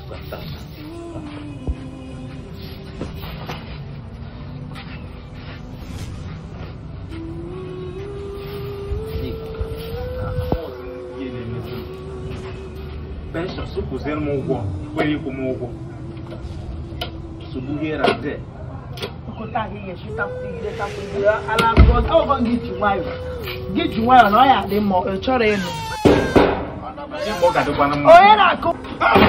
Pensa se puser mogo, foi com mogo. Subugueira de. Kota here she ta figure ala because how go get you why no ya dey mo e chore enu Mo ga do bana mo. Oye na ko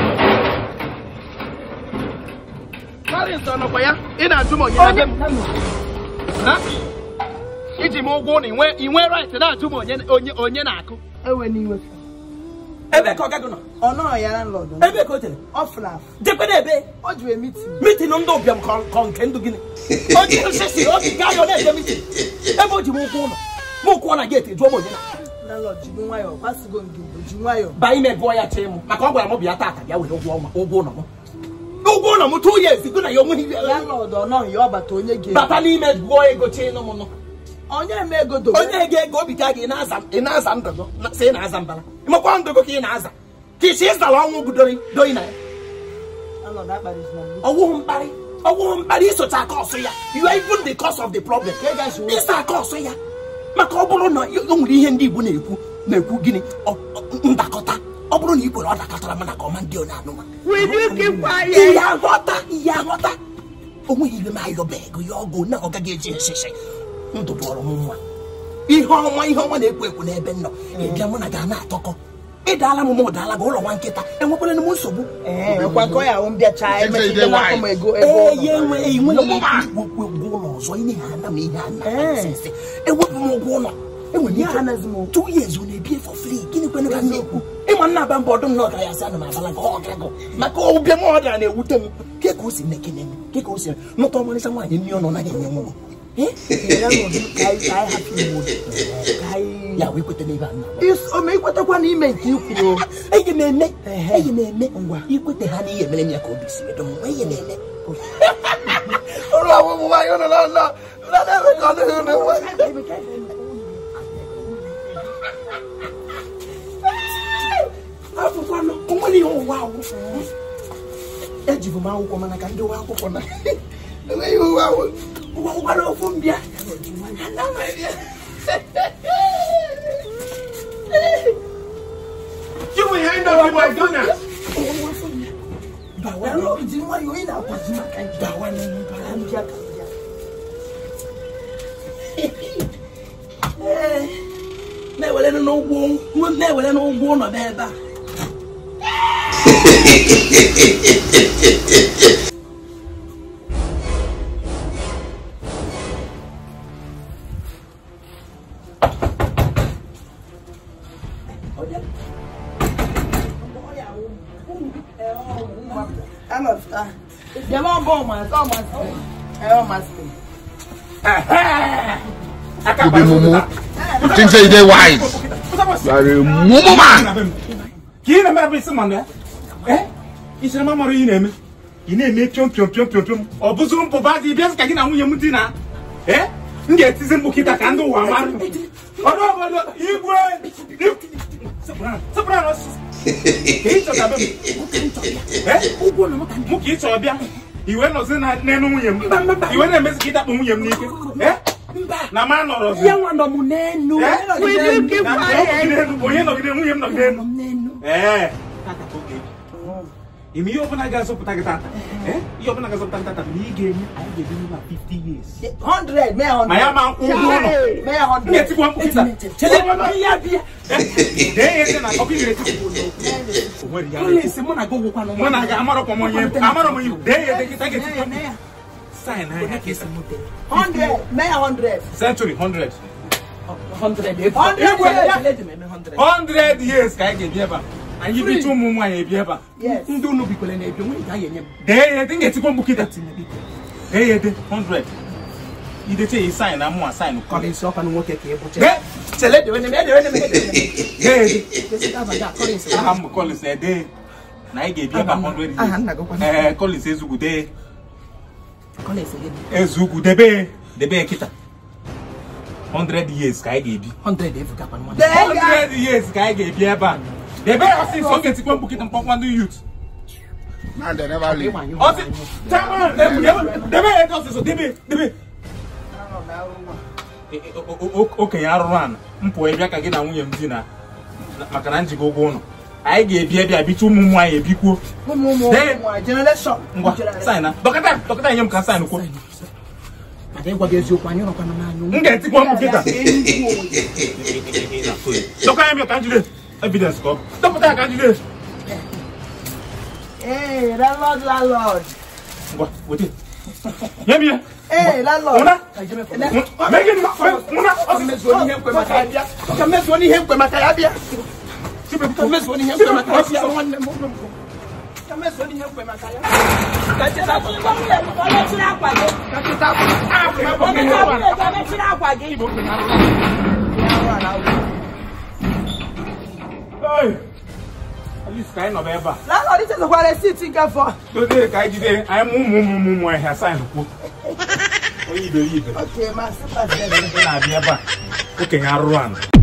Mari so no ya ina atumo nye na dem ha iji mo gwo ni inwe right na atumo onye na akụ ewe ni iwe ebe ka ogago no ono ya landlord ebe ka otele oflaf dekwe na ebe o ju meeting ndo obiam kon kendo gini o ju sesi o ti ga yo na ebe meeting ebe o ji mo ko na gate eju omo nyina landlord ji nwa yo pasigo ngido ji nwa yo ba ime go ya chemu maka o gwara mo bia tata ya we ogwo no mo 2 years go na yo mo landlord ono yo bata onye ge bata ni ime go ego che no mo no onye me ego do onye ge ego bika gi na azam ndo na se na azam bala mo kwa ndo go ki na azam ki si zala onwu gudori do ina Allah that bad is not owo mbari so ta cause ya you are even the cause of the problem this ta cause ya maka oburu no nwuri ihe ndi Igbo na-ekwu gini ndakọta oburu na Igbo odakọtara mana ka ọma ndị ona anụma will you keep quiet ya ghọta onwe ile ma ilo bego ya ogo na ogaga eji esese ndụ bọrọ m nwa ihe ọma na-ekwu n'ebe nọ ịbịa mụ na ga na-atọkọ ịdala m ụdala ga ụlọ nwa nkịta enwekwala m nsogbu ekwa ya mbịa cha ego ụlọ ọzọ ihe ha na m ihe ana ewepụ m ụgwọ ụlọ enwere ihe anazi m 2 years na-ebie for free gịnị kwene ka na-ekwu ịma nna aba mba ọdụm na ọga ya asị ana m abala ga ọgago maka ụbịa m ọdara na-ewute m ke ka o si nekene m ke ka o si nụta ọmarịcha nwaanyị nri ọnụ naghị enye nwa ya we kwete n'ebe anọ o me ikwetekwa na ime nke ikwuru eyi na-eme ngwa ikwete ha na ihe mere ya ka obi si edo m eyi na-eme ọrụ awụ m nwaanyị nọ na na-eme ka ọ dịghị na-enwe akwụkwọ nọ onwere ihe ụwa awụ ejibu m akwụkwọ mana ka ndị ụwa akwụkwọ na enweghị ụwa awụ ụwa ofu mbịa you will hand over my goodness. Bawa di wa yo ina kwa di maka bawa ni bara mbia ka bia na wele no ugwo no be ba You be mumu. You think say they wise? You are a mumu man. Kí na ma be se man Isi na ma maro yi na eme. Yi na eme piom. Obuzu mpo ba di bia ska gi na nwunye m di na. Nge etize mpo kita ka ndo wa maro. Odo igwe. Sabra. Kito ka be. Ugwo na maka. Mu kito bia. Iwe no se na nenu nwunye m. Iwe na emezi kita kpo nwunye m n'ike. Na ma nọrọ zi. Ya nwa no mu nenu. We do keep quiet. Onye no gide nwunye m no nenu. Tata oge. Imi yo bana ga so puta gata. Yo bana ga so puta gata. Ni ge ni I ge ni ma 50 years. 100 me 100. Maya ma ku no. Me 100. Ni ti kwa puta. Chele ma ya bia. Ye na obi re ti ku no. Omori ya. Ni se mo na go kwa no. Mo na ga amaro ko mo ye. Amaro mo yu. De kita ge ti. Sign I kiss 100. Me 100. Century 100. 100 years ka ge bieba. And you be too mumu and bieba. Yes. Ndo no bikole na ebi we ga ye nyem. Dey think get ko buki that na biko. Dey 100. You dey say sign na mo sign ko. Come so kan wo keke e buche. Chele de we me. Dey. This ka ba ga Collins. Am Collins e dey. Na I ge bieba 100 years. Collins ezugu dey. Collins e ezugu debe kita. 100 years ka I ge bi. 100 evu ka pan 100 years ka I ge bieba. The bear of things okay to come book it and pump one youth. Now they never leave. Okay, I run. Mpoebia can get a woman dinner. Macananji go on. I gave Bia between Mumma and Bico. Generation. Sign up. Doctor, you can sign. I think what is your plan? You're not going to get one of it. Look, I am your candidate. Evidence, go. Don't put candidate. Hey, landlord. What it? Yamia. Hey, landlord. Make it at least kind of ever. Landlord, this is what I see thinking for. Today, I am her sign. Okay, Okay, my sister. okay, I run.